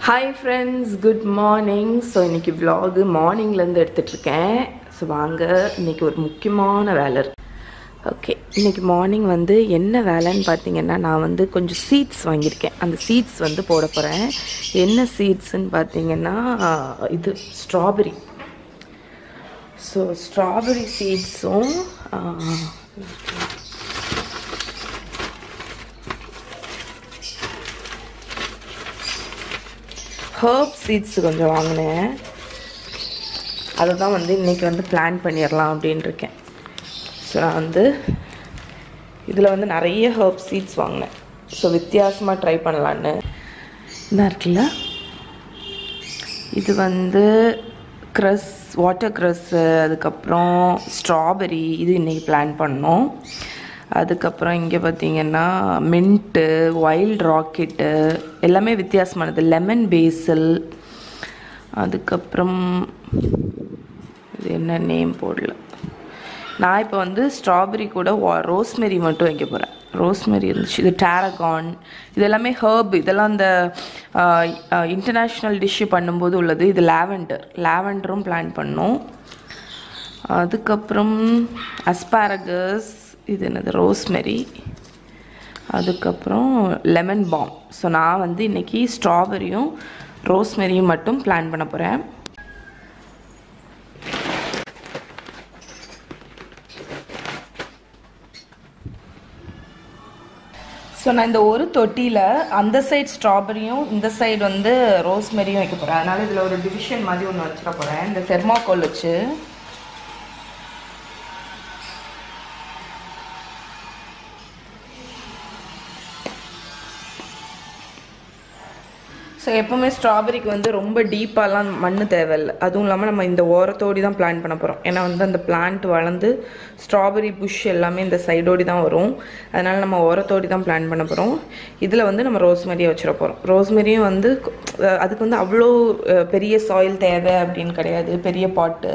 Hi friends, good morning. So இன்னைக்கு vlog மார்னிங்ல இருந்து எடுத்துட்டு இருக்கேன். சோ வாங்க இன்னைக்கு ஒரு முக்கியமான வேலை இருக்கு. ஓகே, இன்னைக்கு மார்னிங் வந்து என்ன வேலைன்னு பாத்தீங்கன்னா நான் வந்து கொஞ்சம் சீட்ஸ் வாங்கியிருக்கேன். அந்த சீட்ஸ் வந்து போட போறேன். என்ன சீட்ஸ்ன்னு பாத்தீங்கன்னா இது ஸ்ட்ராபெரி. ஸோ ஸ்ட்ராபெரி சீட்ஸும் ஹர்ப் சீட்ஸ் கொஞ்சம் வாங்கினேன். அதை தான் வந்து இன்றைக்கி வந்து பிளான் பண்ணிடலாம் அப்படின்னு இருக்கேன். ஸோ நான் வந்து இதில் வந்து நிறைய ஹர்ப் சீட்ஸ் வாங்கினேன். ஸோ வித்தியாசமாக ட்ரை பண்ணலான்னு இதாக இருக்குல்ல. இது வந்து க்ரஸ், வாட்டர் க்ரஸ்ஸு, அதுக்கப்புறம் ஸ்ட்ராபெரி, இது இன்றைக்கி பிளான் பண்ணோம். அதுக்கப்புறம் இங்கே பார்த்திங்கன்னா மின்ட்டு, வைல்ட் ராக்கெட்டு, எல்லாமே வித்தியாசமானது. லெமன் பேசல், அதுக்கப்புறம் இது என்ன நேம் போடல. நான் இப்போ வந்து ஸ்ட்ராபெரி கூட ரோஸ்மெரி மட்டும் வைக்க போகிறேன். ரோஸ்மெரி இருந்துச்சு, இது டேரகான், இது எல்லாமே ஹர்ப். இதெல்லாம் அந்த இன்டர்நேஷ்னல் டிஷ்ஷு பண்ணும்போது உள்ளது. இது லாவெண்டரும் பிளான் பண்ணோம். அதுக்கப்புறம் அஸ்பாரகஸ், இது என்னது ரோஸ்மெரி, அதுக்கப்புறம் லெமன் பாம். ஸோ நான் வந்து இன்றைக்கி ஸ்ட்ராபெரியும் ரோஸ்மெரியும் மட்டும் பிளான் பண்ண போகிறேன். ஸோ நான் இந்த ஒரு தொட்டியில் அந்த சைடு ஸ்ட்ராபெரியும் இந்த சைடு வந்து ரோஸ்மெரியும் வைக்க போகிறேன். அதனால் இதில் ஒரு டிவிஷன் மாதிரி ஒன்று வச்சிட போகிறேன். இந்த தெர்மாக்கோல் வச்சு ஸோ எப்போவுமே ஸ்ட்ராபெரிக்கு வந்து ரொம்ப டீப்பாலாம் மண் தேவையில்லை. அதுவும் இல்லாமல் நம்ம இந்த ஓரத்தோடி தான் பிளான் பண்ண போகிறோம். ஏன்னா வந்து அந்த பிளான்ட் வளர்ந்து ஸ்ட்ராபெரி புஷ் எல்லாமே இந்த சைடோடி தான் வரும். அதனால் நம்ம ஓரத்தோடி தான் பிளான் பண்ண போகிறோம். இதில் வந்து நம்ம ரோஸ்மெரியை வச்சிட போகிறோம். ரோஸ்மெரியும் வந்து அதுக்கு வந்து அவ்வளோ பெரிய சாயில் தேவை அப்படின்னு கிடையாது, பெரிய பாட்டு.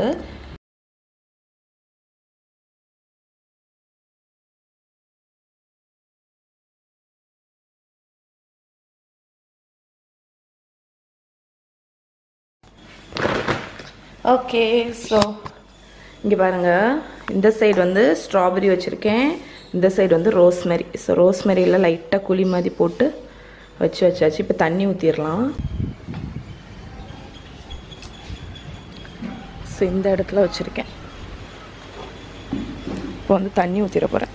ஓகே, ஸோ இங்கே பாருங்கள், இந்த சைடு வந்து ஸ்ட்ராபெரி வச்சுருக்கேன், இந்த சைடு வந்து ரோஸ்மெரி. ஸோ ரோஸ்மெரியில் லைட்டாக குழி மாதிரி போட்டு வச்சாச்சு. இப்போ தண்ணி ஊற்றிடலாம். ஸோ இந்த இடத்துல வச்சுருக்கேன். இப்போ வந்து தண்ணி ஊற்றிட போகிறேன்.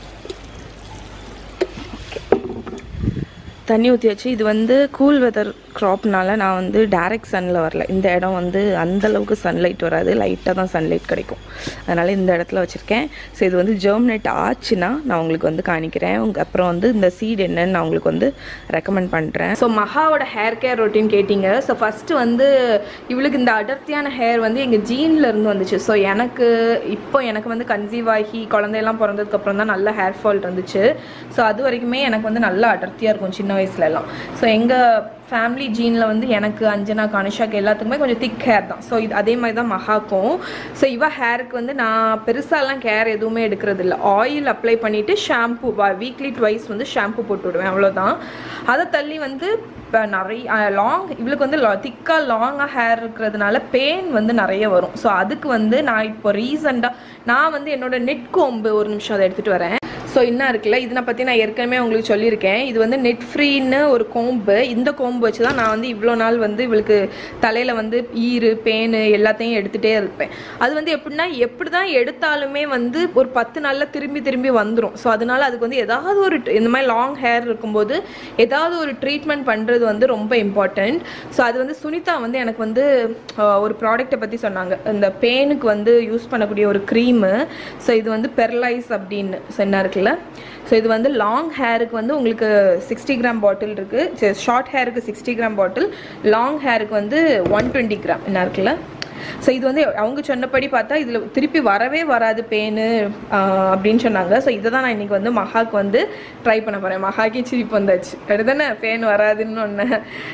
தண்ணி ஊற்றியாச்சு. இது வந்து கூல் வெதர் க்ராப்னால நான் வந்து டைரக்ட் சன்னில் வரல. இந்த இடம் வந்து அந்தளவுக்கு சன்லைட் வராது, லைட்டாக தான் சன்லைட் கிடைக்கும். அதனால் இந்த இடத்துல வச்சுருக்கேன். ஸோ இது வந்து ஜெர்மினேட் ஆச்சுன்னா நான் உங்களுக்கு வந்து காணிக்கிறேன். அப்புறம் வந்து இந்த சீட் என்னன்னு நான் உங்களுக்கு வந்து ரெக்கமெண்ட் பண்ணுறேன். ஸோ மகாவோட ஹேர் கேர் ரொட்டீன் கேட்டிங்க. ஸோ ஃபஸ்ட்டு வந்து இவளுக்கு இந்த அடர்த்தியான ஹேர் வந்து எங்கள் ஜீனில் இருந்து வந்துச்சு. ஸோ எனக்கு வந்து கன்சீவ் ஆகி குழந்தையெல்லாம் பிறந்ததுக்கப்புறம் தான் நல்ல ஹேர் ஃபால் இருந்துச்சு. ஸோ அது வரைக்குமே எனக்கு வந்து நல்லா அடர்த்தியாக இருக்கும் சின்ன வயசுலலாம். ஸோ எங்கள் ஃபேமிலி ஜீனில் வந்து எனக்கு, அஞ்சனா, கனிஷாக்கு எல்லாத்துக்குமே கொஞ்சம் திக் ஹேர் தான். ஸோ இது அதே மாதிரி தான் மகாக்கும். ஸோ இவ ஹேருக்கு வந்து நான் பெருசாலாம் கேர் எதுவுமே எடுக்கிறது இல்லை. ஆயில் அப்ளை பண்ணிவிட்டு ஷாம்பு வீக்லி ட்வைஸ் வந்து ஷாம்பு போட்டு விடுவேன், அவ்வளோதான். அதை தள்ளி வந்து இப்போ நிறைய இவளுக்கு வந்து திக்காக லாங்காக ஹேர் இருக்கிறதுனால பெயின் வந்து நிறைய வரும். ஸோ அதுக்கு வந்து நான் இப்போ ரீசெண்டாக நான் வந்து என்னோட நெட் கோம்பு, ஒரு நிமிஷம் அதை எடுத்துகிட்டு வரேன். ஸோ இன்னும் இருக்குல்ல, இதனை பற்றி நான் ஏற்கனவே உங்களுக்கு சொல்லியிருக்கேன். இது வந்து நெட் ஃப்ரீன்னு ஒரு கோம்பு. இந்த கோம்பு வச்சு தான் நான் வந்து இவ்வளோ நாள் வந்து இவளுக்கு தலையில் வந்து ஈரு, பேனு எல்லாத்தையும் எடுத்துகிட்டே இருப்பேன். அது வந்து எப்படி தான் எடுத்தாலுமே வந்து ஒரு 10 நாளில் திரும்பி வந்துடும். ஸோ அதனால் அதுக்கு வந்து ஏதாவது ஒரு இந்த மாதிரி லாங் ஹேர் இருக்கும்போது ஏதாவது ஒரு ட்ரீட்மெண்ட் பண்ணுறது வந்து ரொம்ப இம்பார்ட்டண்ட். ஸோ அது வந்து சுனிதா வந்து எனக்கு வந்து ஒரு ப்ராடக்ட்டை பற்றி சொன்னாங்க. இந்த பேனுக்கு வந்து யூஸ் பண்ணக்கூடிய ஒரு க்ரீமு. ஸோ இது வந்து பெர்லைஸ் அப்படின்னு சொன்னா இருக்குல்ல. ஸோ இது வந்து லாங் ஹேருக்கு வந்து உங்களுக்கு 60 கிராம் பாட்டில் இருக்குது. ஷார்ட் ஹேருக்கு 60 கிராம் பாட்டில், லாங் ஹேருக்கு வந்து 120 கிராம் என்ன இருக்குல்ல. ஸோ இது வந்து அவங்க சொன்னபடி பார்த்தா இதில் திருப்பி வரவே வராது பேனு அப்படின்னு சொன்னாங்க. ஸோ இதை தான் நான் இன்றைக்கி வந்து மகாக்கு வந்து ட்ரை பண்ண போகிறேன். மகாக்கே சிரிப்பு வந்தாச்சு, அடுத்தானே பேன் வராதுன்னு ஒன்று.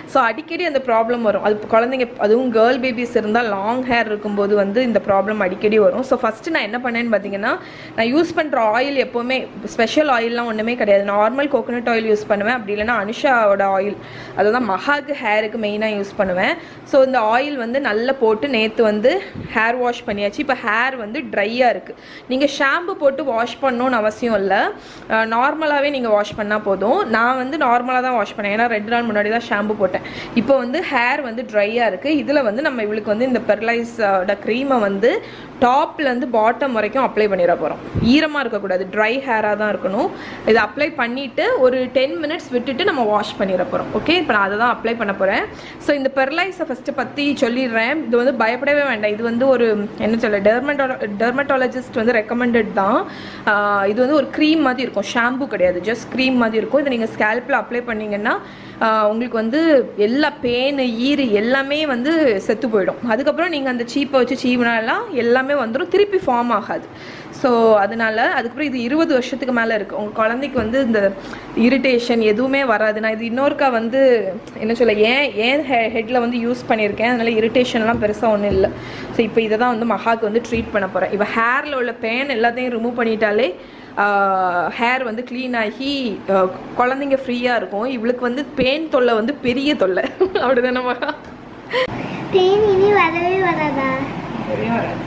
ஸோ அடிக்கடி அந்த ப்ராப்ளம் வரும். அது குழந்தைங்க அதுவும் கேர்ள் பேபிஸ் இருந்தால் லாங் ஹேர் இருக்கும்போது வந்து இந்த ப்ராப்ளம் அடிக்கடி வரும். ஸோ ஃபஸ்ட்டு நான் என்ன பண்ணேன்னு பார்த்தீங்கன்னா, நான் யூஸ் பண்ணுற ஆயில் எப்போவுமே ஸ்பெஷல் ஆயிலெலாம் ஒன்றுமே கிடையாது. நார்மல் கோகோனட் ஆயில் யூஸ் பண்ணுவேன். அப்படி இல்லைன்னா அனுஷாவோட ஆயில், அதுதான் மஹாக்கு ஹேருக்கு மெயினாக யூஸ் பண்ணுவேன். ஸோ இந்த ஆயில் வந்து நல்லா போட்டு நேற்று வந்து ஹேர் வாஷ் பண்ணியாச்சு. இப்போ ஹேர் வந்து ட்ரையாக இருக்குது. நீங்கள் ஷாம்பு போட்டு வாஷ் பண்ணணும்னு அவசியம் இல்லை, நார்மலாகவே நீங்கள் வாஷ் பண்ணால் போதும். நான் வந்து நார்மலாக தான் வாஷ் பண்ணேன், ஏன்னா 2 நாள் முன்னாடி தான் ஷாம்பு போட்டேன். இப்போ வந்து ஹேர் வந்து ட்ரையாக இருக்குது. இதில் வந்து நம்ம இவளுக்கு வந்து இந்த பெர்லைஸோட க்ரீமை வந்து டாப்லேருந்து பாட்டம் வரைக்கும் அப்ளை பண்ணிட போகிறோம். ஈரமாக இருக்கக்கூடாது, ட்ரை ஹேராக தான் இருக்கணும். இதை அப்ளை பண்ணிவிட்டு ஒரு 10 மினிட்ஸ் விட்டுட்டு நம்ம வாஷ் பண்ணிட போகிறோம். ஓகே, இப்போ நான் அதை தான் அப்ளை பண்ண போகிறேன். ஸோ இந்த பெர்லைஸை ஃபஸ்ட்டு பற்றி சொல்லிடுறேன். இது வந்து பயப்படவே வேண்டாம். இது வந்து ஒரு என்ன சொல்ல, டெர்மட்டாலஜிஸ்ட் வந்து ரெக்கமெண்டட் தான். இது வந்து ஒரு க்ரீம் மாதிரி இருக்கும், ஷாம்பு கிடையாது, ஜஸ்ட் க்ரீம் மாதிரி இருக்கும். இதை நீங்கள் ஸ்கேல்பில் அப்ளை பண்ணிங்கன்னா உங்களுக்கு வந்து எல்லா பேனு ஈறு எல்லாமே வந்து செத்து போயிடும். அதுக்கப்புறம் நீங்கள் அந்த சீப்பை வச்சு சீவினாலாம் எல்லாமே வந்துடும், திருப்பி ஃபார்ம் ஆகாது. ஸோ அதனால அதுக்கப்புறம் இது 20 வருஷத்துக்கு மேலே இருக்குது. உங்கள் குழந்தைக்கு வந்து இந்த இரிட்டேஷன் எதுவுமே வராது. நான் இது இன்னொருக்கா வந்து என்ன சொல்ல, ஏன் ஹெட்டில் வந்து யூஸ் பண்ணியிருக்கேன், அதனால் இரிட்டேஷன்லாம் பெருசாக ஒன்றும் இல்லை. ஸோ இப்போ இதை தான் வந்து மஹாக்கு வந்து ட்ரீட் பண்ண போகிறேன். இப்போ ஹேரில் உள்ள பேன் எல்லாத்தையும் ரிமூவ் பண்ணிட்டாலே ஹேர் வந்து க்ளீன் ஆகி குழந்தைங்க ஃப்ரீயாக இருக்கும். இவளுக்கு வந்து பேன் தொல்லை வந்து பெரிய தொல்லை. அப்படிதானே மகா? பேன் இனி வரவே வராதா? வரவே வராது.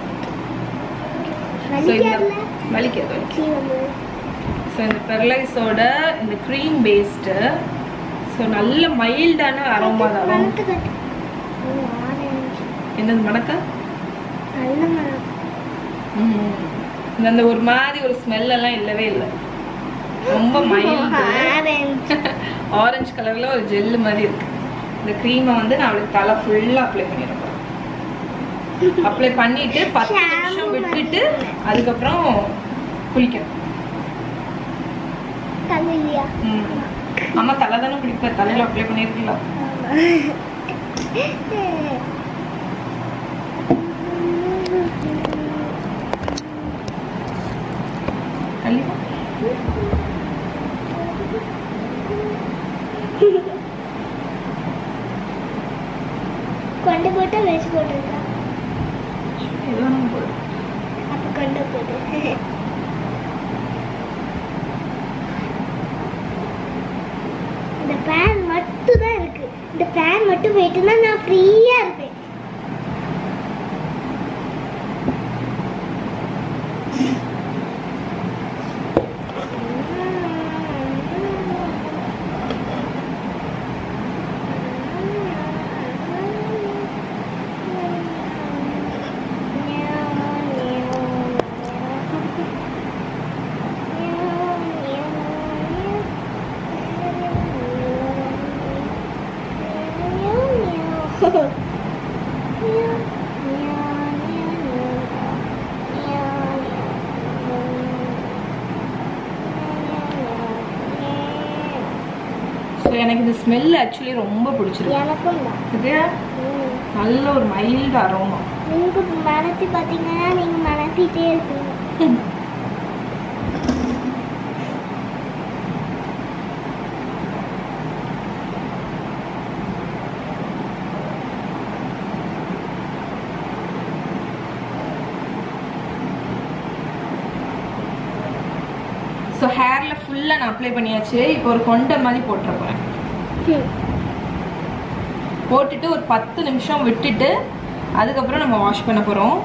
வலிக்காது. ஸோ இந்த பெர்லைஸோட இந்த க்ரீம் பேஸ்டு, ஸோ நல்ல மைல்டான அரோமா தான். என்னது மணக்க? அந்த ஒரு மாதிரி ஒரு ஸ்மெல் எல்லாம் இல்லவே இல்லை, ரொம்ப மைல்டு ஆரஞ்சு கலர்ல ஒரு ஜெல்லு மாதிரி இருக்கு. இந்த க்ரீமை வந்து நான் அவளுக்கு தலை ஃபுல்லா அப்ளை பண்ணிருக்கேன். அப்ளை பண்ணிட்டு 10 நிமிஷம் விட்டுட்டு அதுக்கப்புறம் குளிக்கணும். அம்மா தலை தானே குளிப்ப, தலையில அப்ளை பண்ணிருக்கலாம். கொண்டு போட்டா வச்சு போட்டுருக்கா, அப்ப கொண்டு போட்டு இந்த பேன் மட்டும் தான் இருக்கு. இந்த பேன் மட்டும் போயிட்டுனா நான் ஃப்ரீயா இருப்பேன். எனக்கு இந்த ஸ்மெல் ஆக்சுவலி ரொம்ப பிடிச்சிருக்கு. எனக்கும் இது நல்ல ஒரு மைல்டு அரோமா. நீங்க மனத்தி பாத்தீங்கன்னா நீங்க மனத்திட்டே இருக்கீங்க. ஸோ ஹேரில் ஃபுல்லாக நான் அப்ளை பண்ணியாச்சு. இப்போ ஒரு கொண்டை மாதிரி போட்டுற போகிறேன். போட்டுட்டு ஒரு 10 நிமிஷம் விட்டுட்டு அதுக்கப்புறம் நம்ம வாஷ் பண்ண போகிறோம்.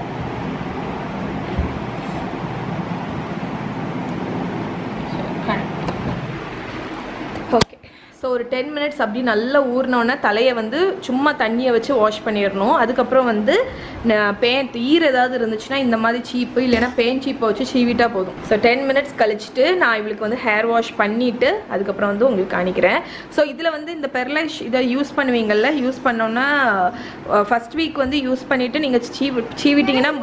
ஓகே, ஸோ ஒரு 10 மினிட்ஸ் அப்படி நல்லா ஊறினோன்னே தலையை வந்து சும்மா தண்ணியை வச்சு வாஷ் பண்ணிடணும். அதுக்கப்புறம் வந்து பேன் ஈர ஏதாவது இருந்துச்சுன்னா இந்த மாதிரி சீப்பு இல்லைன்னா பேன் சீப்பை வச்சு சீவிட்டா போதும். ஸோ 10 மினிட்ஸ் கழிச்சுட்டு நான் இவளுக்கு வந்து ஹேர் வாஷ் பண்ணிவிட்டு அதுக்கப்புறம் வந்து உங்களுக்கு காணிக்கிறேன். ஸோ இதில் வந்து இந்த பெர்லைஸ் இதை யூஸ் பண்ணுவீங்கள்ல, யூஸ் பண்ணோன்னா ஃபஸ்ட் வீக் வந்து யூஸ் பண்ணிவிட்டு நீங்கள் சீவிட்டிங்கன்னா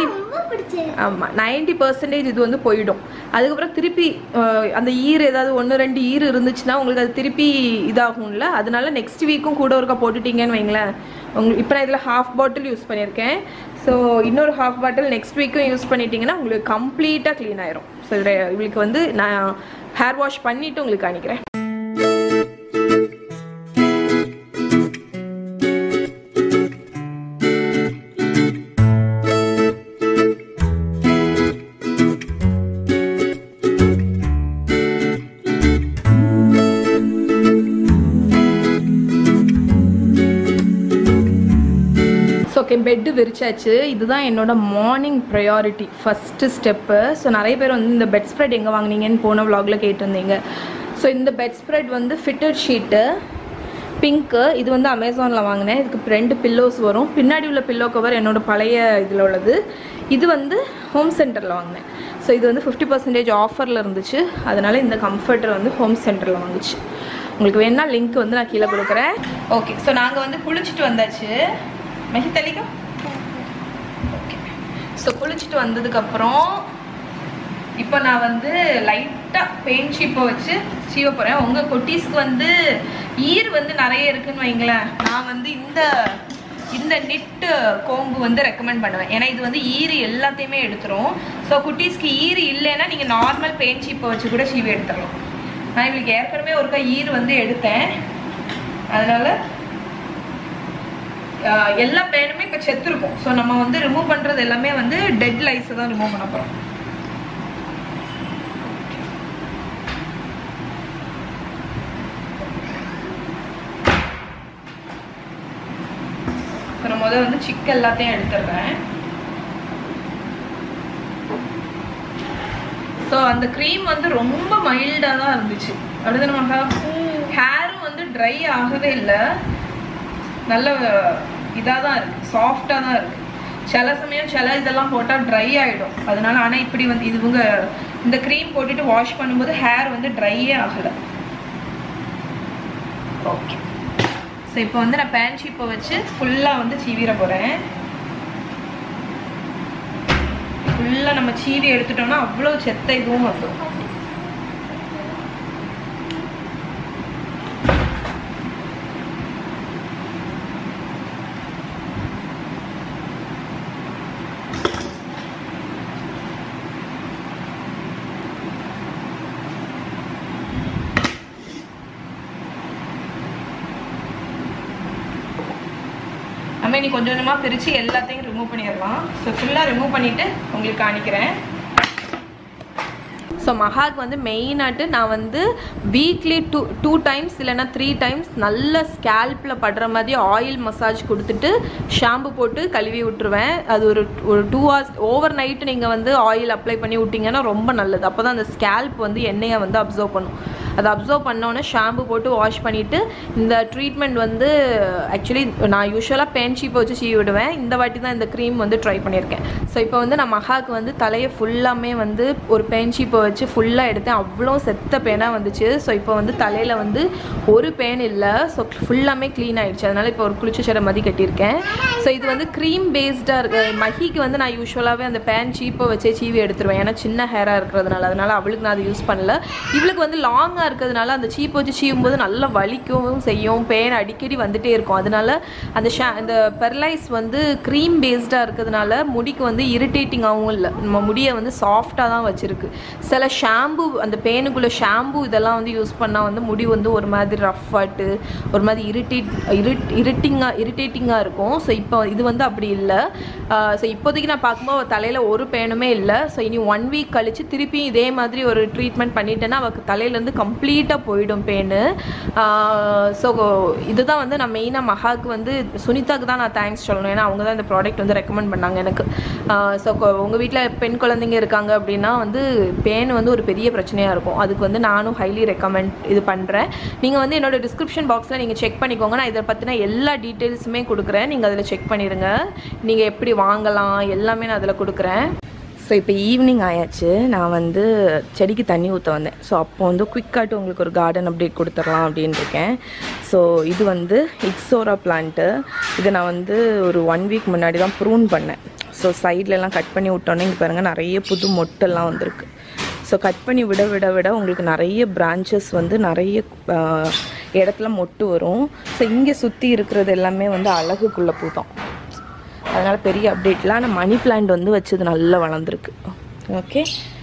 90% இது வந்து போயிடும். அதுக்கப்புறம் திருப்பி அந்த ஈர் ஏதாவது 1-2 ஈர் இருந்துச்சுன்னா உங்களுக்கு அது திருப்பி இதாகும்ல, அதனால நெக்ஸ்ட் வீக்கும் கூட ஒருக்கா போட்டுட்டீங்கன்னு வைங்களேன். உங்களுக்கு இப்போ நான் இதில் 1/2 பாட்டில் யூஸ் பண்ணியிருக்கேன். ஸோ இன்னொரு 1/2 பாட்டில் நெக்ஸ்ட் வீக்கும் யூஸ் பண்ணிட்டீங்கன்னா உங்களுக்கு கம்ப்ளீட்டாக க்ளீன் ஆயிரும். ஸோ இவளுக்கு வந்து நான் ஹேர் வாஷ் பண்ணிவிட்டு உங்களுக்கு காணிக்கிறேன். ஓகே, பெட்டு விரிச்சாச்சு. இதுதான் என்னோட morning priority, first step. So நிறைய பேர் வந்து இந்த பெட் ஸ்ப்ரெட் எங்கே வாங்கினீங்கன்னு போன விலாகில் கேட்டிருந்தீங்க. ஸோ இந்த பெட் ஸ்ப்ரெட் வந்து ஃபிட்டட் ஷீட்டு பிங்க்கு. இது வந்து அமேசானில் வாங்கினேன். இதுக்கு 2 பில்லோஸ் வரும். பின்னாடி உள்ள பில்லோ கவர் என்னோடய பழைய இதில் உள்ளது. இது வந்து ஹோம் சென்டரில் வாங்கினேன். ஸோ இது வந்து 50% ஆஃபரில் இருந்துச்சு. அதனால் இந்த கம்ஃபர்டர் வந்து ஹோம் சென்டரில் வாங்குச்சு. உங்களுக்கு வேணா லிங்க் வந்து நான் கீழே கொடுக்குறேன். ஓகே, ஸோ நாங்கள் வந்து குளிச்சுட்டு வந்தாச்சு. மெஹி தலிக்கா. ஓகே, ஸோ குளிச்சுட்டு வந்ததுக்கப்புறம் இப்போ நான் வந்து லைட்டாக பெயிண்ட் ஷீப்பை வச்சு சீவ போகிறேன். உங்கள் குட்டீஸ்க்கு வந்து ஈர் வந்து நிறைய இருக்குன்னு வைங்களேன். நான் வந்து இந்த நிட்டு கோம்பு வந்து ரெக்கமெண்ட் பண்ணுவேன். ஏன்னா இது வந்து ஈரு எல்லாத்தையுமே எடுத்துரும். ஸோ குட்டீஸ்க்கு ஈரு இல்லைன்னா நீங்கள் நார்மல் பெயிண்ட் ஷீப்பை வச்சு கூட சீவி எடுத்துடலாம். நான் இவங்களுக்கு ஏற்கனவே ஒருக்கா ஈர் வந்து எடுத்தேன். அதனால் எல்லா பேனுமே இப்போ செத்துருக்கும். ஸோ நம்ம வந்து ரிமூவ் பண்ணுறது எல்லாமே வந்து டெட் லைஸை தான் ரிமூவ் பண்ண போகிறோம். நான் முதல்ல வந்து சிக்கு எல்லாத்தையும் எடுத்துடுறேன். ஸோ அந்த க்ரீம் வந்து ரொம்ப மைல்டாக தான் இருந்துச்சு. அடுத்து நம்ம ஹேரும் வந்து ட்ரை ஆகவே இல்லை. நல்ல இதாக தான் இருக்குது, சாஃப்டாக தான் இருக்குது. சில சமயம் சில இதெல்லாம் போட்டால் ட்ரை ஆகிடும். அதனால ஆனால் இப்படி வந்து இவங்க இந்த க்ரீம் போட்டுட்டு வாஷ் பண்ணும்போது ஹேர் வந்து ட்ரையே ஆகலை. ஓகே, ஸோ இப்போ வந்து நான் பேன் ஷீப்பை வச்சு ஃபுல்லாக வந்து சீவிர போகிறேன். ஃபுல்லாக நம்ம சீவி எடுத்துட்டோம்னா அவ்வளோ செத்த இதுவும் வந்துடும். நம்ம இனி கொஞ்சம் கொஞ்சமாக பிரித்து எல்லாத்தையும் ரிமூவ் பண்ணிடலாம். ஸோ ஃபுல்லாக ரிமூவ் பண்ணிவிட்டு உங்களுக்கு காணிக்கிறேன். ஸோ மஹாக்கு வந்து மெயினாட்டு நான் வந்து வீக்லி 2 டைம்ஸ் இல்லைனா 3 டைம்ஸ் நல்ல ஸ்கேல்பில் படுற மாதிரி ஆயில் மசாஜ் கொடுத்துட்டு ஷாம்பு போட்டு கழுவி விட்டுருவேன். அது ஒரு 2 hours ஓவர் நைட்டு நீங்கள் வந்து ஆயில் அப்ளை பண்ணி விட்டிங்கன்னா ரொம்ப நல்லது. அப்போ தான் அந்த ஸ்கேல்ப் வந்து எண்ணெயை வந்து அப்சர்வ் பண்ணும். அதை அப்சர்வ் பண்ணோன்னே ஷாம்பு போட்டு வாஷ் பண்ணிவிட்டு இந்த ட்ரீட்மெண்ட் வந்து ஆக்சுவலி நான் யூஸ்வலாக பேன் ஷீப்பை வச்சு சீவி விடுவேன். இந்த வாட்டி தான் இந்த க்ரீம் வந்து ட்ரை பண்ணியிருக்கேன். ஸோ இப்போ வந்து நான் மஹாக்கு வந்து தலையை ஃபுல்லாமே வந்து ஒரு பேன் ஷீப்பை வச்சு ஃபுல்லாக எடுத்தேன். அவ்வளோ செத்த பேனாக வந்துச்சு. ஸோ இப்போ வந்து தலையில் வந்து ஒரு பேன் இல்லை. ஸோ ஃபுல்லாமே க்ளீன் ஆகிடுச்சு. அதனால் இப்போ ஒரு குளிச்சு சடை மாதிரி கட்டியிருக்கேன். ஸோ இது வந்து க்ரீம் பேஸ்டாக இருக்கு. மஹிக்கு வந்து நான் யூஸ்வலாகவே அந்த பேன் ஷீப்பை வச்சே சீவி எடுத்துருவேன். ஏன்னா சின்ன ஹேராக இருக்கிறதுனால. அதனால் அவளுக்கு நான் அதை யூஸ் பண்ணல. இவளுக்கு வந்து லாங்காக இருக்கிறதுனால அந்த சீப்பை வச்சு சீவும்போது நல்லா வலிக்கவும் செய்யும். பேன் அடிக்கடி வந்துகிட்டே இருக்கும். அதனால அந்த பெர்லைஸ் வந்து க்ரீம் பேஸ்டாக இருக்கிறதுனால முடிக்கு வந்து இரிட்டேட்டிங்காகவும் இல்லை. நம்ம முடியை வந்து சாஃப்டாக தான் வச்சுருக்கு. சில ஷாம்பு அந்த பேனுக்குள்ளே ஷாம்பு இதெல்லாம் வந்து யூஸ் பண்ணால் வந்து முடி வந்து ஒரு மாதிரி ரஃப் ஆட்டு ஒரு மாதிரி இரிட்டேட்டிங்காக இருக்கும். ஸோ இப்போ இது வந்து அப்படி இல்லை. ஸோ இப்போதைக்கு நான் பார்க்கும்போது தலையில் ஒரு பேனுமே இல்லை. ஸோ இனி 1 வீக் கழித்து திருப்பி இதே மாதிரி ஒரு ட்ரீட்மெண்ட் பண்ணிட்டேன்னா அவளுக்கு தலையிலேருந்து கம்ப்ளீட்டாக போயிடும் பேனு. ஸோ இதுதான் வந்து நான் மெயினாக மஹாக்கு வந்து சுனிதாக்கு தான் நான் தேங்க்ஸ் சொல்லணும். ஏன்னா அவங்க தான் இந்த ப்ராடக்ட் வந்து ரெக்கமெண்ட் பண்ணாங்க எனக்கு. ஸோ உங்கள் வீட்டில் பெண் குழந்தைங்க இருக்காங்க அப்படின்னா வந்து பேன் வந்து ஒரு பெரிய பிரச்சனையாக இருக்கும். அதுக்கு வந்து நானும் ஹைலி ரெக்கமெண்ட் இது பண்ணுறேன். நீங்கள் வந்து என்னோடய டிஸ்கிரிப்ஷன் பாக்ஸில் நீங்கள் செக் பண்ணிக்கோங்க. நான் இதை பற்றின எல்லா டீட்டெயில்ஸுமே கொடுக்குறேன். நீங்கள் அதில் செக் பண்ணிடுங்க. நீங்கள் எப்படி வாங்கலாம் எல்லாமே நான் அதில் கொடுக்குறேன். ஸோ இப்போ ஈவினிங் ஆயாச்சு. நான் வந்து செடிக்கு தண்ணி ஊற்ற வந்தேன். ஸோ அப்போ வந்து குயிக்காட்டு உங்களுக்கு ஒரு கார்டன் அப்டேட் கொடுத்துடலாம் அப்படின்னு இருக்கேன். ஸோ இது வந்து இக்ஸோரா பிளான்ட்டு. இதை நான் வந்து ஒரு 1 வீக் முன்னாடி தான் ப்ரூன் பண்ணேன். ஸோ சைட்லலாம் கட் பண்ணி விட்டோன்னே இங்கே பாருங்கள் நிறைய புது மொட்டெல்லாம் வந்திருக்கு. ஸோ கட் பண்ணி விட விட விட உங்களுக்கு நிறைய பிரான்ச்சஸ் வந்து நிறைய இடத்துல மொட்டு வரும். ஸோ இங்கே சுற்றி இருக்கிறது எல்லாமே வந்து அழகுக்குள்ளே பூதான். அதனால் பெரிய அப்டேட்லாம். ஆனால் மணி பிளான்ட் வந்து வச்சது நல்லா வளர்ந்துருக்கு. ஓகே,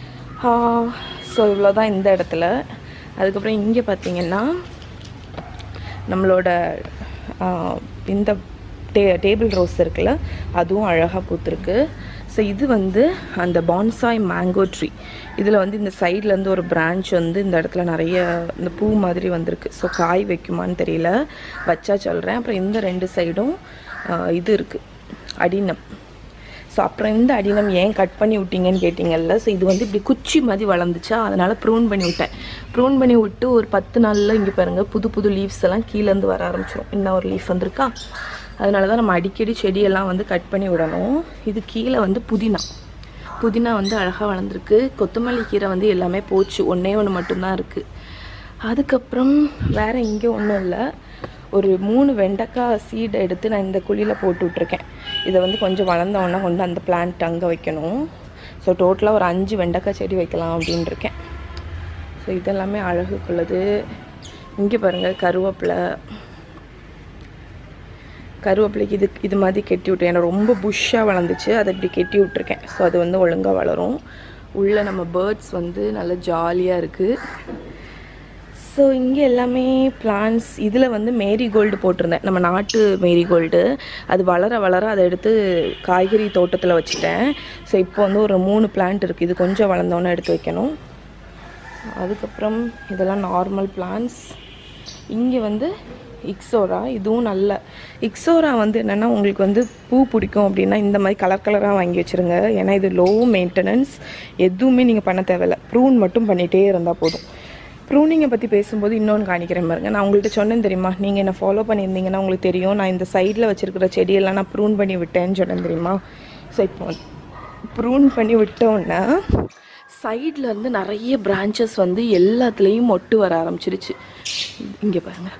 ஸோ இவ்வளோ தான் இந்த இடத்துல. அதுக்கப்புறம் இங்கே பார்த்திங்கன்னா நம்மளோட இந்த டேபிள் ரோஸ் இருக்குல்ல, அதுவும் அழகாக பூத்துருக்கு. ஸோ இது வந்து அந்த பான்சாய் மேங்கோ ட்ரீ. இதில் வந்து இந்த சைட்லேருந்து ஒரு பிரான்ச் வந்து இந்த இடத்துல நிறைய இந்த பூ மாதிரி வந்திருக்கு. ஸோ காய் வைக்குமான்னு தெரியல, வச்சா சொல்கிறேன். அப்புறம் இந்த 2 சைடும் இது இருக்குது, அடினம். ஸோ அப்புறம் இந்த அடினம் ஏன் கட் பண்ணி விட்டீங்கன்னு கேட்டிங்கல்ல. ஸோ இது வந்து இப்படி குச்சி மாதிரி வளர்ந்துச்சா, அதனால் ப்ரூன் பண்ணி விட்டேன். ப்ரூன் பண்ணி விட்டு ஒரு 10 நாளில் இங்கே பாருங்கள் புது புது லீவ்ஸ் எல்லாம் கீழேருந்து வர ஆரம்பிச்சிடும். இன்னும் ஒரு லீஃப் வந்திருக்கா. அதனால தான் நம்ம அடிக்கடி செடியெல்லாம் வந்து கட் பண்ணி விடணும். இது கீழே வந்து புதினா வந்து அழகாக வளர்ந்துருக்கு. கொத்தமல்லி கீரை வந்து எல்லாமே போச்சு, ஒன்றே ஒன்று மட்டும்தான் இருக்குது. அதுக்கப்புறம் வேறு இங்கே ஒன்றும் இல்லை. ஒரு 3 வெண்டைக்காய் சீடை எடுத்து நான் இந்த குழியில் போட்டு விட்ருக்கேன். இதை வந்து கொஞ்சம் வளர்ந்தோன்னா கொண்டு அந்த பிளான்ட் அங்கே வைக்கணும். ஸோ டோட்டலாக ஒரு 5 வெண்டைக்காய் செடி வைக்கலாம் அப்படின்னு இருக்கேன். ஸோ இதெல்லாமே அழகுக்குள்ளது. இங்கே பாருங்கள் கருவேப்பிலைக்கு இது மாதிரி கெட்டி விட்டு, ஏன்னா ரொம்ப புஷ்ஷாக வளர்ந்துச்சு, அதை இப்படி கெட்டி விட்ருக்கேன். ஸோ அது வந்து ஒழுங்காக வளரும். உள்ளே நம்ம பேர்ட்ஸ் வந்து நல்லா ஜாலியாக இருக்குது. ஸோ இங்கே எல்லாமே பிளான்ட்ஸ். இதில் வந்து மேரிகோல்டு போட்டிருந்தேன், நம்ம நாட்டு மேரிகோல்டு. அது வளர அதை எடுத்து காய்கறி தோட்டத்தில் வச்சுட்டேன். ஸோ இப்போ வந்து ஒரு 3 பிளான்ட் இருக்குது. இது கொஞ்சம் வளர்ந்தோன்னே எடுத்து வைக்கணும். அதுக்கப்புறம் இதெல்லாம் நார்மல் பிளான்ட்ஸ். இங்கே வந்து இக்ஸோரா, இதுவும் நல்ல இக்ஸோரா வந்து என்னென்னா, உங்களுக்கு வந்து பூ பிடிக்கும் அப்படின்னா இந்த மாதிரி கலராக வாங்கி வச்சுருங்க. ஏன்னா இது லோ மெயின்டெனன்ஸ், எதுவுமே நீங்கள் பண்ண தேவையில்லை, ப்ரூன் மட்டும் பண்ணிகிட்டே இருந்தால் போதும். ப்ரூனிங்கை பற்றி பேசும்போது இன்னொன்று காணிக்கிறேன் பாருங்கள். நான் உங்கள்கிட்ட சொன்னேன் தெரியுமா, நீங்கள் என்னை ஃபாலோ பண்ணியிருந்தீங்கன்னா உங்களுக்கு தெரியும். நான் இந்த சைடில் வச்சுருக்கிற செடியெல்லாம் நான் ப்ரூன் பண்ணி விட்டேன்னு சொன்னேன் தெரியுமா. ஸோ இப்போ ப்ரூன் பண்ணி விட்டோன்னா சைடில் இருந்து நிறைய பிரான்ச்சஸ் வந்து எல்லாத்துலேயும் மொட்டு வர ஆரம்பிச்சிருச்சு. இங்கே பாருங்கள்,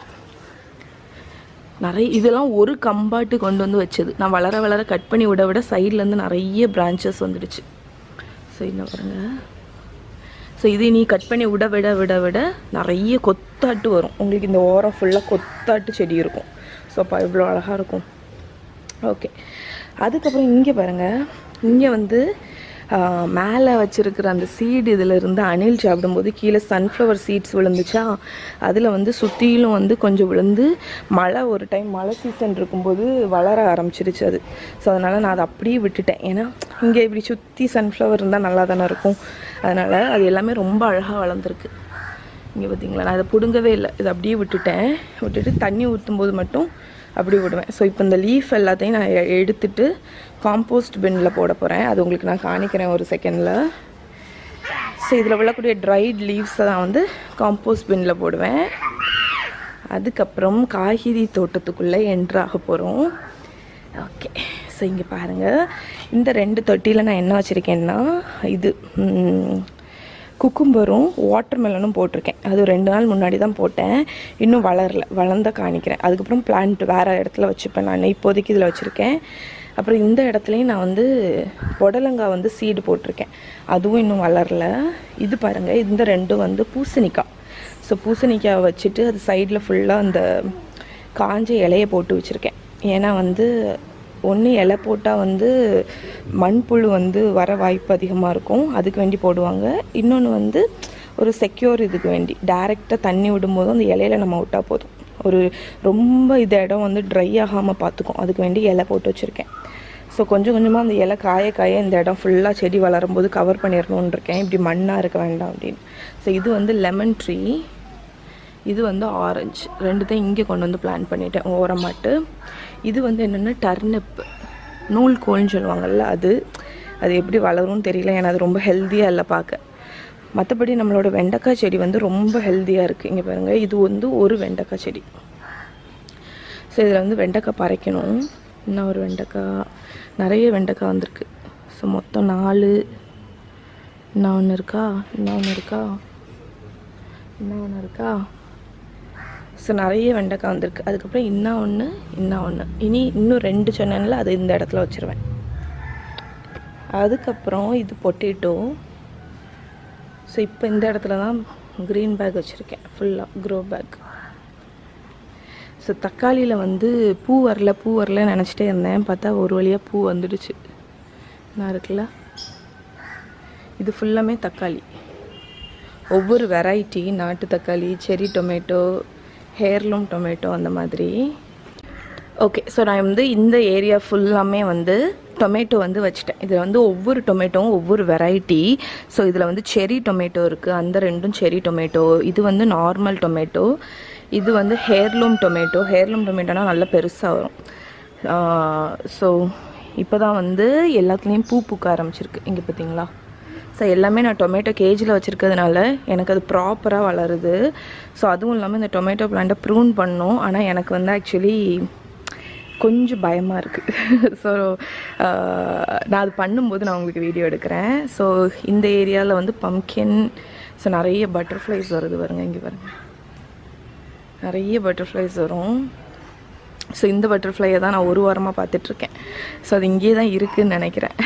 நிறைய இதெல்லாம் ஒரு கம்பாட்டு கொண்டு வந்து வச்சது. நான் வளர கட் பண்ணி விட சைட்லேருந்து நிறைய பிரான்ச்சஸ் வந்துடுச்சு. ஸோ இன்னும் பாருங்கள். ஸோ இது நீ கட் பண்ணி விட நிறைய கொத்தாட்டு வரும். உங்களுக்கு இந்த ஓரம் ஃபுல்லாக கொத்தாட்டு செடி இருக்கும். ஸோ அப்போ இவ்வளோ அழகாக இருக்கும். ஓகே, அதுக்கப்புறம் இங்கே பாருங்கள். இங்கே வந்து மேலே வச்சுருக்கிற அந்த சீடு இதிலிருந்து அணில் சாப்பிடும்போது கீழே சன்ஃப்ளவர் சீட்ஸ் விழுந்துச்சா, அதில் வந்து சுற்றிலும் வந்து கொஞ்சம் விழுந்து ஒரு டைம் மழை சீசன் இருக்கும்போது வளர ஆரம்பிச்சிருச்சு அது. ஸோ அதனால் நான் அதை அப்படியே விட்டுட்டேன். ஏன்னா இங்கே இப்படி சுற்றி சன்ஃப்ளவர் இருந்தால் நல்லா தானே இருக்கும். அதனால் அது எல்லாமே ரொம்ப அழகாக வளர்ந்துருக்கு. இங்கே பார்த்தீங்களா, நான் இதை பிடுங்கவே இல்லை, இதை அப்படியே விட்டுட்டு தண்ணி ஊற்றும்போது மட்டும் அப்படி விடுவேன். ஸோ இப்போ இந்த லீஃப் எல்லாத்தையும் நான் எடுத்துட்டு காம்போஸ்ட் பின்னில் போட போகிறேன். அது உங்களுக்கு நான் காணிக்கிறேன் ஒரு செகண்டில். ஸோ இதில் விழக்கூடிய ட்ரைட் லீவ்ஸை தான் வந்து காம்போஸ்ட் பின்னில் போடுவேன். அதுக்கப்புறம் காய்கறி தோட்டத்துக்குள்ளே என்ட்ராக போகிறோம். ஓகே, ஸோ இங்கே பாருங்கள். இந்த 2 தொட்டியில் நான் என்ன வச்சுருக்கேன்னா, இது குக்கும்பரும் வாட்டர்மெலனும் போட்டிருக்கேன். அது 2 நாள் முன்னாடி தான் போட்டேன், இன்னும் வளர்ந்த காணிக்கிறேன். அதுக்கப்புறம் பிளான்ட் வேறு இடத்துல வச்சுப்பேன். நான் இப்போதைக்கு இதில் வச்சுருக்கேன். அப்புறம் இந்த இடத்துலையும் நான் வந்து புடலங்காய் வந்து சீடு போட்டிருக்கேன், அதுவும் இன்னும் வளரல. இது பாருங்கள், இந்த 2 வந்து பூசணிக்காய். ஸோ பூசணிக்காய் வச்சுட்டு அது சைடில் ஃபுல்லாக அந்த காஞ்ச இலையை போட்டு வச்சுருக்கேன். ஏன்னா வந்து ஒன்று இலை போட்டால் வந்து மண்புழு வந்து வர வாய்ப்பு அதிகமாக இருக்கும், அதுக்கு வேண்டி போடுவாங்க. இன்னொன்று வந்து ஒரு செக்யூர் இதுக்கு வேண்டி டைரெக்டாக தண்ணி விடும்போது அந்த இலையில நம்ம விட்டால் போதும். ஒரு ரொம்ப இடம் வந்து ட்ரை ஆகாமல் பார்த்துக்கும், அதுக்கு வேண்டி இலை போட்டு வச்சுருக்கேன். ஸோ கொஞ்சம் கொஞ்சமாக அந்த இலை காய இந்த இடம் ஃபுல்லாக செடி வளரும்போது கவர் பண்ணிடணுன்னு இருக்கேன், இப்படி மண்ணாக இருக்க வேண்டாம் அப்படின்னு. ஸோ இது வந்து லெமன் ட்ரீ, இது வந்து ஆரஞ்சு. 2த்தையும் இங்கே கொண்டு வந்து பிளான் பண்ணிட்டேன் ஓரமாட்டு. இது வந்து என்னென்னா டர்னிப், நூல்கோல்னு சொல்லுவாங்கள்ல, அது எப்படி வளரும்னு தெரியல. ஏன்னா அது ரொம்ப ஹெல்த்தியாக இல்லை பார்க்க. மற்றபடி நம்மளோட வெண்டைக்காய் செடி வந்து ரொம்ப ஹெல்த்தியாக இருக்குது. இங்கே பாருங்கள், இது வந்து ஒரு வெண்டைக்காய் செடி. ஸோ இதில் வந்து வெண்டைக்காய் பறைக்கணும். இன்னும் ஒரு வெண்டைக்காய், நிறைய வெண்டைக்காய் வந்திருக்கு. ஸோ மொத்தம் 4. இன்னும் ஒன்று இருக்கா. ஸோ நிறைய வெண்டைக்காய் வந்திருக்கு. அதுக்கப்புறம் இன்னும் ஒன்று இன்னும் 2 சொன்னேன்ல, அது இந்த இடத்துல வச்சுருவேன். அதுக்கப்புறம் இது பொட்டேட்டோ. ஸோ இப்போ இந்த இடத்துல தான் க்ரீன் பேக் வச்சுருக்கேன், ஃபுல்லாக க்ரோ பேக். ஸோ தக்காளியில் வந்து பூ வரல நினச்சிட்டே இருந்தேன், பார்த்தா ஒரு வழியாக பூ வந்துடுச்சு. நான் இருக்குல்ல, இது ஃபுல்லாமே தக்காளி, ஒவ்வொரு வெரைட்டி, நாட்டு தக்காளி, செரி டொமேட்டோ, ஹேர்லூம் டொமேட்டோ, அந்த மாதிரி. ஓகே, ஸோ நான் வந்து இந்த ஏரியா ஃபுல்லாமே வந்து டொமேட்டோ வந்து வச்சுட்டேன். இதில் வந்து ஒவ்வொரு டொமேட்டோவும் ஒவ்வொரு வெரைட்டி. ஸோ இதில் வந்து செரி டொமேட்டோ இருக்குது, அந்த 2ம் செரி டொமேட்டோ. இது வந்து நார்மல் டொமேட்டோ, இது வந்து ஹேர்லூம் டொமேட்டோனா நல்லா பெருசாக வரும். ஸோ இப்போ தான் வந்து எல்லாத்துலேயும் பூ பூக்க ஆரம்பிச்சிருக்கு. இங்கே பார்த்தீங்களா? ஸோ எல்லாமே நான் டொமேட்டோ கேஜில் வச்சுருக்கிறதுனால எனக்கு அது ப்ராப்பராக வளருது. ஸோ அதுவும் இல்லாமல் இந்த டொமேட்டோ பிளான்ட்டை ப்ரூன் பண்ணணும். ஆனால் எனக்கு வந்து ஆக்சுவலி கொஞ்சம் பயமாக இருக்குது. ஸோ நான் அது பண்ணும்போது நான் உங்களுக்கு வீடியோ எடுக்கிறேன். ஸோ இந்த ஏரியாவில் வந்து பம்கின், ஸோ நிறைய பட்டர்ஃப்ளைஸ் வருது பாருங்க. இங்கே பாருங்க, நிறைய பட்டர்ஃப்ளைஸ் வரும். ஸோ இந்த பட்டர்ஃப்ளையை தான் நான் ஒரு வாரமாக பார்த்துட்ருக்கேன். ஸோ அது இங்கேயே தான் இருக்குதுன்னு நினைக்கிறேன்.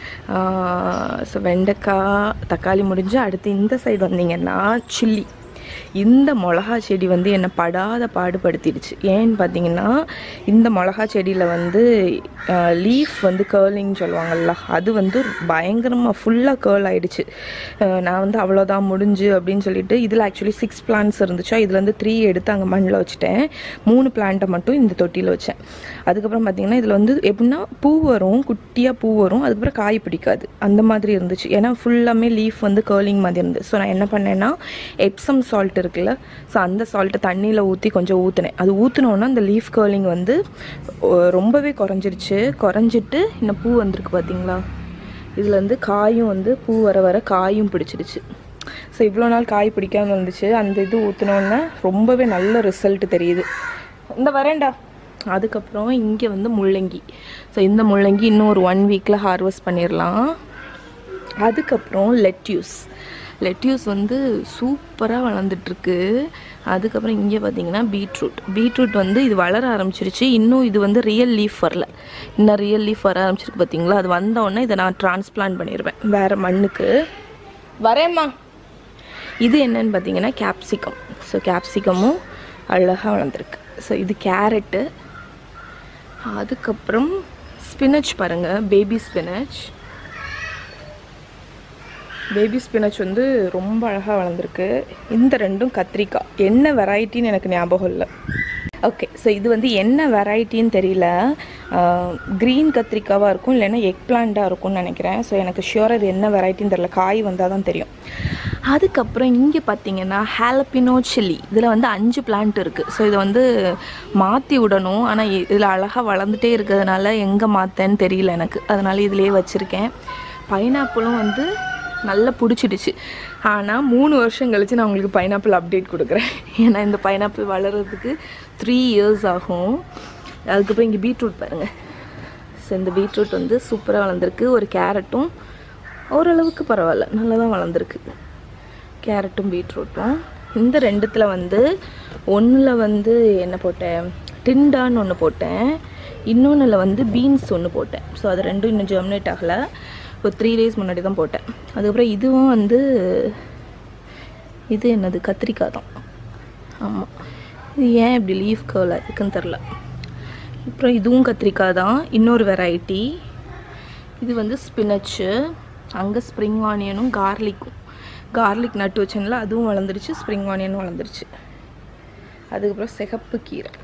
ஸோ வெண்டைக்காய், தக்காளி முடிஞ்சு அடுத்து இந்த சைடு வந்தீங்கன்னா சில்லி. இந்த மிளகா செடி வந்து என்னை படாத பாடுபடுத்திடுச்சு. ஏன்னு பார்த்தீங்கன்னா இந்த மிளகா செடியில் வந்து லீஃப் வந்து கேர்லிங் சொல்லுவாங்கள்ல, அது வந்து பயங்கரமாக ஃபுல்லாக கேர்ள் ஆகிடுச்சு. நான் வந்து அவ்வளோதான் முடிஞ்சு அப்படின்னு சொல்லிட்டு இதில் ஆக்சுவலி 6 பிளான்ட்ஸ் இருந்துச்சா, இதுலேருந்து 3 எடுத்து அங்கே மண்ணில் வச்சுட்டேன். 3 பிளான்ட்டை மட்டும் இந்த தொட்டியில் வச்சேன். அதுக்கப்புறம் பார்த்தீங்கன்னா இதில் வந்து எப்படின்னா பூ வரும், குட்டியாக பூ வரும், அதுக்கப்புறம் காய் பிடிக்காது, அந்த மாதிரி இருந்துச்சு. ஏன்னா ஃபுல்லாமே லீஃப் வந்து கேர்லிங் மாதிரி இருந்துச்சு. ஸோ நான் என்ன பண்ணேன்னா எப்சம் சால்ட் இருக்குல்ல, ஸோ அந்த சால்ட்டை தண்ணியில் ஊற்றி கொஞ்சம் ஊற்றினேன். அது ஊற்றினோன்னா அந்த லீஃப் கேர்லிங் வந்து ரொம்பவே குறைஞ்சிட்டு இன்னும் பூ வந்திருக்கு பார்த்தீங்களா. இதில் வந்து காயும் வந்து பூ வர வர காயும் பிடிச்சிடுச்சு. ஸோ இவ்வளோ நாள் காய் பிடிக்காமல் இருந்துச்சு. அந்த இது ஊற்றினோன்னா ரொம்பவே நல்ல ரிசல்ட் தெரியுது. இந்த வரேன்டா. அதுக்கப்புறம் இங்கே வந்து முள்ளங்கி. ஸோ இந்த முள்ளங்கி இன்னும் ஒரு 1 வீக்கில் ஹார்வெஸ்ட் பண்ணிடலாம். அதுக்கப்புறம் லெட்யூஸ் வந்து சூப்பராக வளர்ந்துட்டுருக்கு. அதுக்கப்புறம் இங்கே பார்த்தீங்கன்னா பீட்ரூட் வந்து இது வளர ஆரம்பிச்சிருச்சு. இன்னும் இது வந்து ரியல் லீஃப் வரல, இன்னும் ரியல் லீஃப் வர ஆரம்பிச்சிருக்கு பார்த்தீங்களா. அது வந்தோடனே இதை நான் டிரான்ஸ்பிளான்ட் பண்ணிடுவேன் வேறு மண்ணுக்கு. வரேம்மா. இது என்னன்னு பார்த்தீங்கன்னா கேப்சிகம். ஸோ கேப்சிகமும் அழகாக வளர்ந்துருக்கு. ஸோ இது கேரட்டு. அதுக்கப்புறம் ஸ்பினச் பாருங்கள், பேபி ஸ்பினச் வந்து ரொம்ப அழகாக வளர்ந்துருக்கு. இந்த 2ம் கத்திரிக்காய். என்ன வெரைட்டின்னு எனக்கு ஞாபகம் இல்லை. ஓகே, ஸோ இது வந்து என்ன வெரைட்டின்னு தெரியல. க்ரீன் கத்திரிக்காவாக இருக்கும், இல்லைன்னா எக் பிளான்ட்டாக இருக்கும்னு நினைக்கிறேன். ஸோ எனக்கு ஷியோராக இது என்ன வெரைட்டின்னு தெரியல, காய் வந்தால் தான் தெரியும். அதுக்கப்புறம் இங்கே பார்த்தீங்கன்னா ஹாலபினோ சில்லி. இதில் வந்து 5 பிளான்ட் இருக்குது. ஸோ இதை வந்து மாற்றி விடணும். ஆனால் இதில் அழகாக வளர்ந்துட்டே இருக்கிறதுனால எங்கே மாற்றேன்னு தெரியல எனக்கு, அதனால் இதிலேயே வச்சுருக்கேன். பைனாப்பிளும் வந்து நல்லா பிடிச்சிடுச்சு. ஆனால் 3 வருஷம் கழித்து நான் உங்களுக்கு பைனாப்பிள் அப்டேட் கொடுக்குறேன். ஏன்னா இந்த பைனாப்பிள் வளர்கிறதுக்கு 3 இயர்ஸ் ஆகும். அதுக்கப்புறம் இங்கே பீட்ரூட் பாருங்கள். ஸோ இந்த பீட்ரூட் வந்து சூப்பராக வளர்ந்துருக்கு. ஒரு கேரட்டும் ஓரளவுக்கு பரவாயில்ல, நல்லா தான் வளர்ந்துருக்கு. கேரட்டும் பீட்ரூட்டும். இந்த 2த்தில் வந்து ஒன்றில் வந்து என்ன போட்டேன், டிண்டான்னு ஒன்று போட்டேன், இன்னொன்றில் வந்து பீன்ஸ் ஒன்று போட்டேன். ஸோ அது 2ம் இன்னும் ஜெர்மினேட் ஆகலை. ஒரு 3 days முன்னாடி தான் போட்டேன். அதுக்கப்புறம் இதுவும் வந்து இது என்னது, கத்திரிக்காய் தான். ஆமாம், இது ஏன் இப்படி லீஃப் கேர்ல் இருக்குன்னு தெரில. அப்புறம் இதுவும் கத்திரிக்காய் தான், இன்னொரு வெரைட்டி. இது வந்து ஸ்பினச்சு. அங்கே ஸ்ப்ரிங் ஆனியனும் கார்லிக் நட்டு வச்சேன்ல, அதுவும் வளர்ந்துருச்சு. ஸ்ப்ரிங் ஆனியனும் வளர்ந்துருச்சு. அதுக்கப்புறம் சிகப்பு கீரை.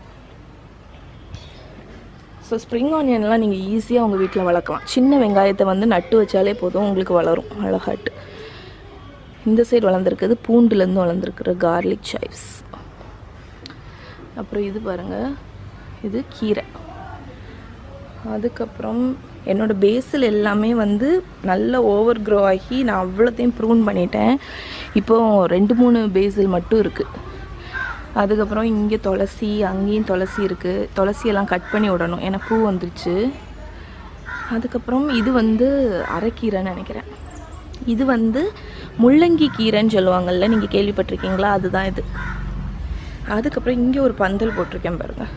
ஸோ ஸ்ப்ரிங் ஆனியன்லாம் நீங்கள் ஈஸியாக உங்கள் வீட்டில் வளர்க்கலாம். சின்ன வெங்காயத்தை வந்து நட்டு வச்சாலே போதும், உங்களுக்கு வளரும் அழகாட்டு. இந்த சைடு வளர்ந்துருக்குது பூண்டுலேருந்து வளர்ந்துருக்குற கார்லிக் சைவ்ஸ். அப்புறம் இது பாருங்கள், இது கீரை. அதுக்கப்புறம் என்னோடய பேஸில் எல்லாமே வந்து நல்ல ஓவர் க்ரோ ஆகி நான் அவ்வளோத்தையும் ப்ரூன் பண்ணிட்டேன். இப்போது 2-3 பேஸில் மட்டும் இருக்குது. அதுக்கப்புறம் இங்கே துளசி, அங்கேயும் துளசி இருக்குது. துளசியெல்லாம் கட் பண்ணி விடணும், ஏன்னா பூ வந்துருச்சு. அதுக்கப்புறம் இது வந்து அரைக்கீரைன்னு நினைக்கிறேன். இது வந்து முள்ளங்கி கீரைன்னு சொல்லுவாங்கள்ல, நீங்கள் கேள்விப்பட்டிருக்கீங்களா, அதுதான் இது. அதுக்கப்புறம் இங்கே ஒரு பந்தல் போட்டிருக்கேன் பாருங்கள்.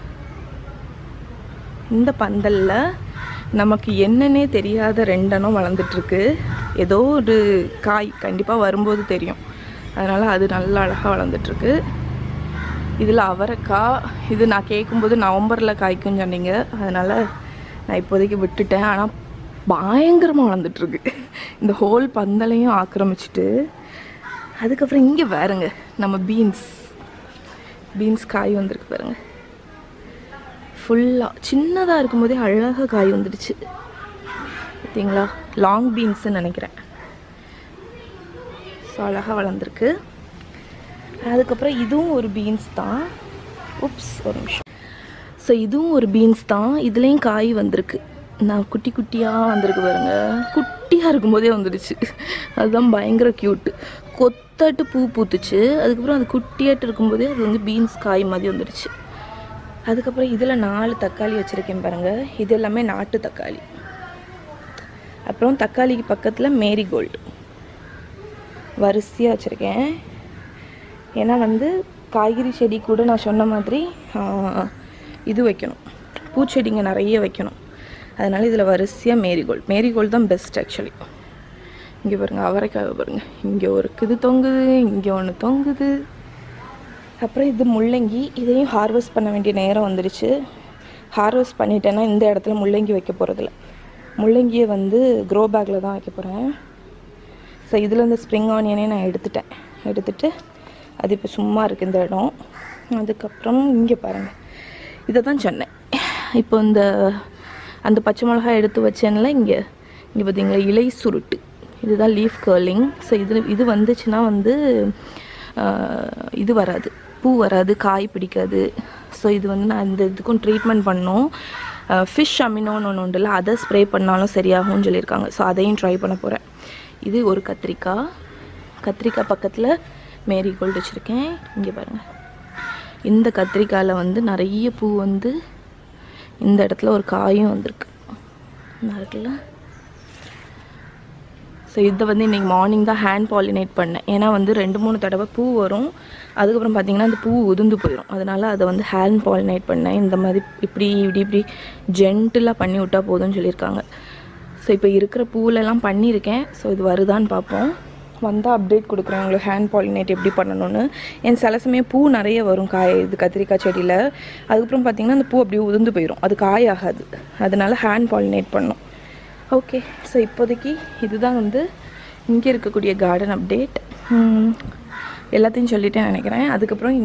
இந்த பந்தலில் நமக்கு என்னன்னே தெரியாத 2 அணம் வளர்ந்துட்டுருக்கு. ஏதோ ஒரு காய் கண்டிப்பாக வரும்போது தெரியும். அதனால் அது நல்லா அழகாக வளர்ந்துட்டுருக்கு. இதில் அவரைக்காய். இது நான் கேட்கும்போது நவம்பரில் காய்க்குன்னு சொன்னீங்க, அதனால் நான் இப்போதைக்கு விட்டுட்டேன். ஆனால் பயங்கரமாக வளர்ந்துட்டுருக்கு. இந்த ஹோல் பந்தலையும் ஆக்கிரமிச்சிட்டு. அதுக்கப்புறம் இங்கே பாருங்க, நம்ம பீன்ஸ் காய் வந்திருக்கு பாருங்கள். ஃபுல்லாக சின்னதாக இருக்கும்போதே அழகாக காய் வந்துடுச்சு பார்த்தீங்களா. லாங் பீன்ஸுன்னு நினைக்கிறேன். ஸோ அழகாக வளர்ந்துருக்கு. அதுக்கப்புறம் இதுவும் ஒரு பீன்ஸ் தான். ஒரு நிமிஷம். ஸோ இதுவும் ஒரு பீன்ஸ் தான். இதுலேயும் காய் வந்திருக்கு. நான் குட்டி குட்டியாக வந்திருக்கு பாருங்க, குட்டியாக இருக்கும்போதே வந்துடுச்சு. அதுதான் பயங்கர க்யூட்டு. கொத்தாட்டு பூ பூத்துச்சு, அதுக்கப்புறம் அது குட்டியாட்டு இருக்கும்போதே அது வந்து பீன்ஸ் காய் மாதிரி வந்துடுச்சு. அதுக்கப்புறம் இதில் 4 தக்காளி வச்சுருக்கேன் பாருங்கள், இது எல்லாமே நாட்டு தக்காளி. அப்புறம் தக்காளிக்கு பக்கத்தில் மேரிகோல்டு வரிசையாக வச்சுருக்கேன். ஏன்னா வந்து காய்கறி செடி கூட நான் சொன்ன மாதிரி இது வைக்கணும், பூச்செடிங்க நிறைய வைக்கணும். அதனால் இதில் வரிசையாக மேரிகோல்டு தான் பெஸ்ட் ஆக்சுவலி. இங்கே பாருங்கள், அவரைக்காய் பாருங்கள், இங்கே ஒரு இது தொங்குது, இங்கே ஒன்று தொங்குது. அப்புறம் இது முள்ளங்கி, இதையும் ஹார்வெஸ்ட் பண்ண வேண்டிய நேரம் வந்துடுச்சு. ஹார்வெஸ்ட் பண்ணிட்டேன்னா இந்த இடத்துல முள்ளங்கி வைக்க போகிறதில்ல. முள்ளங்கியை வந்து க்ரோ பேக்கில் தான் வைக்க போகிறேன். ஸோ இதில் இந்த ஸ்ப்ரிங் ஆனியனே நான் எடுத்துட்டு அது இப்போ சும்மா இருக்குது இந்த இடம். அதுக்கப்புறம் இங்கே பாருங்கள், இதை தான் சொன்னேன். இப்போ அந்த பச்சை மிளகாய் எடுத்து வச்சேன்ல, இங்கே பார்த்தீங்களா இலை சுருட்டு, இதுதான் லீஃப் கர்லிங். ஸோ இது வந்துச்சுன்னா வந்து இது வராது, பூ வராது, காய் பிடிக்காது. ஸோ இது வந்து நான் இந்த இதுக்கும் ட்ரீட்மெண்ட் பண்ணோம். ஃபிஷ் அமினோன்னு ஒன்று உண்டுல்ல, அதை ஸ்ப்ரே பண்ணாலும் சரியாகும்னு சொல்லியிருக்காங்க. ஸோ அதையும் ட்ரை பண்ண போகிறேன். இது ஒரு கத்திரிக்காய் பக்கத்தில் மேரிகோல்டு வச்சுருக்கேன். இங்கே பாருங்கள், இந்த கத்திரிக்காயில் வந்து நிறைய பூ வந்து இந்த இடத்துல ஒரு காயும் வந்திருக்கு இருக்குல்ல. ஸோ இதை வந்து இன்றைக்கி மார்னிங் தான் ஹேண்ட் பாலினேட் பண்ணேன். ஏன்னா வந்து 2-3 தடவை பூ வரும், அதுக்கப்புறம் பார்த்திங்கன்னா அந்த பூ உதிர்ந்து போயிடும். அதனால் அதை வந்து ஹேண்ட் பாலினேட் பண்ணேன். இந்த மாதிரி இப்படி ஜென்டிலாக பண்ணி விட்டால் போதும்னு சொல்லியிருக்காங்க. ஸோ இப்போ இருக்கிற பூவிலலாம் பண்ணியிருக்கேன். ஸோ இது வருதான்னு பார்ப்போம், வந்தால் அப்டேட் கொடுக்குறேன் உங்களுக்கு ஹேண்ட் பாலினேட் எப்படி பண்ணணும்னு. என் சில சமயம் பூ நிறைய வரும் இது கத்திரிக்காய் செடியில். அதுக்கப்புறம் பார்த்திங்கன்னா அந்த பூ அப்படியே உதிர்ந்து போயிடும், அது காய் ஆகாது. அதனால் ஹேண்ட் பாலினேட் பண்ணணும். ஓகே, ஸோ இப்போதைக்கு இதுதான் வந்து இங்கே இருக்கக்கூடிய கார்டன் அப்டேட். எல்லாத்தையும் சொல்லிட்டேன் நினைக்கிறேன். அதுக்கப்புறம்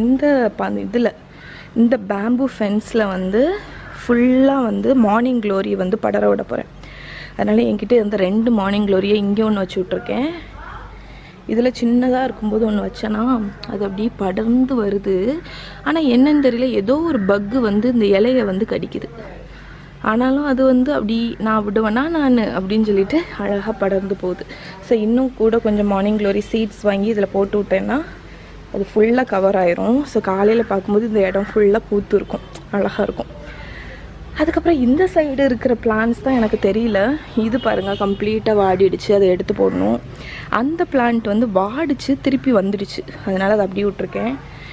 இந்த பேம்பு ஃபென்ஸில் வந்து ஃபுல்லாக வந்து மார்னிங் க்ளோரி வந்து படர விட போகிறேன். அதனால் என்கிட்ட இந்த 2 மார்னிங் க்ளோரியை இங்கே ஒன்று வச்சு விட்ருக்கேன். இதில் சின்னதாக இருக்கும்போது ஒன்று வச்சேன்னா அது அப்படியே படர்ந்து வருது. ஆனால் என்னன்னு தெரியல, ஏதோ ஒரு பக்கு வந்து இந்த இலையை வந்து கடிக்குது. ஆனாலும் அது வந்து அப்படி நான் விடுவேன்னா அப்படின்னு சொல்லிட்டு அழகாக படர்ந்து போகுது. ஸோ இன்னும் கூட கொஞ்சம் மார்னிங் க்ளோரி சீட்ஸ் வாங்கி இதில் போட்டு விட்டேன்னா அது ஃபுல்லாக கவர் ஆயிரும். ஸோ காலையில் பார்க்கும்போது இந்த இடம் ஃபுல்லாக பூத்து இருக்கும், அழகாக இருக்கும். அதுக்கப்புறம் இந்த சைடு இருக்கிற பிளான்ஸ் தான் எனக்கு தெரியல. இது பாருங்கள் கம்ப்ளீட்டாக வாடிடுச்சு, அதை எடுத்து போடணும். அந்த பிளான்ட் வந்து வாடிச்சு திருப்பி வந்துடுச்சு, அதனால் அதை அப்படியே விட்ருக்கேன்.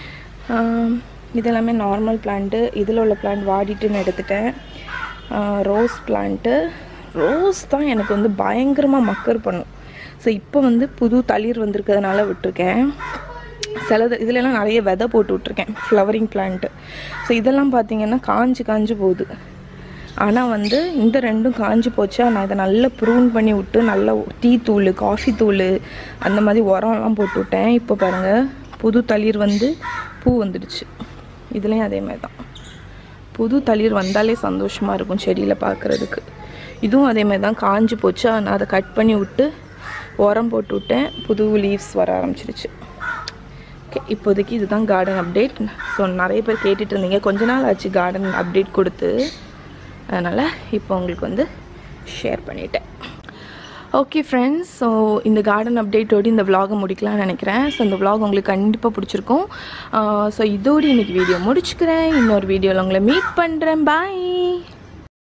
இதெல்லாமே நார்மல் பிளான்ட்டு. இதில் உள்ள பிளான்ட் வாடிட்டுன்னு எடுத்துட்டேன். ரோஸ் பிளான்ட்டு, ரோஸ் தான் எனக்கு வந்து பயங்கரமாக மக்கர் பண்ணும். ஸோ இப்போ வந்து புது தளிர் வந்திருக்கிறதுனால விட்டுருக்கேன். இதுலலாம் நிறைய விதை போட்டு விட்ருக்கேன், ஃப்ளவரிங் பிளான்ட்டு. ஸோ இதெல்லாம் பார்த்திங்கன்னா காஞ்சு போகுது. ஆனால் வந்து இந்த 2ம் காஞ்சி போச்சா, நான் இதை நல்லா ப்ரூன் பண்ணி விட்டு நல்லா டீ தூள், காஃபி தூள் அந்த மாதிரி உரம்லாம் போட்டு விட்டேன். இப்போ பாருங்கள் புது தளிர் வந்து பூ வந்துடுச்சு. இதுலேயும் அதே மாதிரி தான், புது தளிர் வந்தாலே சந்தோஷமாக இருக்கும் செடியில் பார்க்குறதுக்கு. இதுவும் அதே மாதிரி தான் காஞ்சி போச்சா, நான் அதை கட் பண்ணி விட்டு உரம் போட்டு விட்டேன், புது லீவ்ஸ் வர ஆரம்பிச்சிருச்சு. ஓகே, இப்போதைக்கு இதுதான் கார்டன் அப்டேட். ஸோ நிறைய பேர் கேட்டுட்டு இருந்தீங்க, கொஞ்ச நாள் ஆச்சு கார்டன் அப்டேட் கொடுத்து, அதனால் இப்போ உங்களுக்கு வந்து ஷேர் பண்ணிட்டேன். ஓகே ஃப்ரெண்ட்ஸ், ஸோ இந்த கார்டன் அப்டேட்டோடு இந்த விலாகை முடிக்கலாம்னு நினைக்கிறேன். ஸோ இந்த விலாக் உங்களுக்கு கண்டிப்பாக பிடிச்சிருக்கும். ஸோ இதோடு இன்றைக்கி வீடியோ முடிச்சுக்கிறேன். இன்னொரு வீடியோவில் உங்களை மீட் பண்ணுறேன். பாய்.